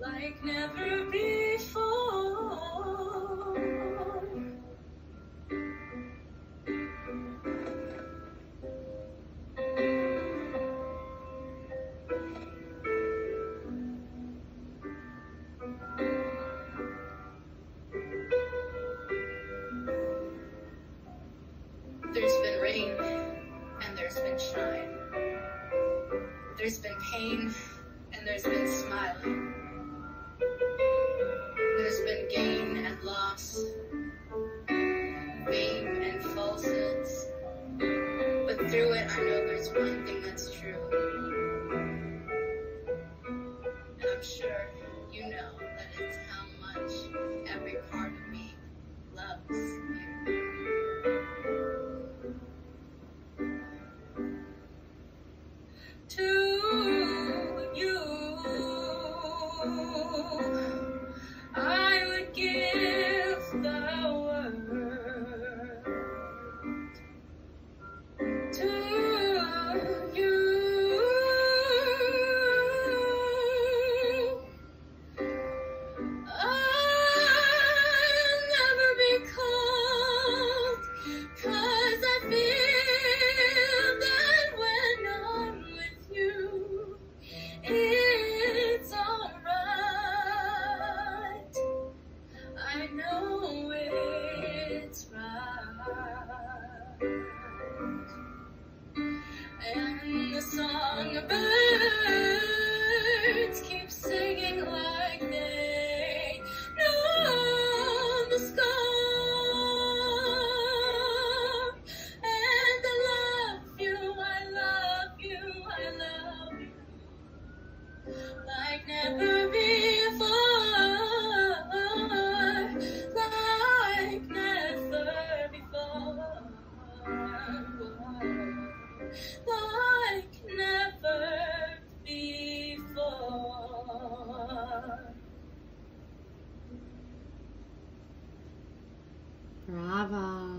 like never before. There's been rain and there's been shine. There's been pain and there's been smiling. There's been gain and loss, fame and falsehoods. But through it, I know there's one thing that's true. And I'm sure you know that it's how much every part of me loves you. To you, I would give the world. To you, I'll never be cold, 'cause I feel that when I'm with you, it's alright. I know it's right. And the songbirds keep singing like they know the score. And I love you, I love you, I love you, like never before, like never before, like never before. Bravo.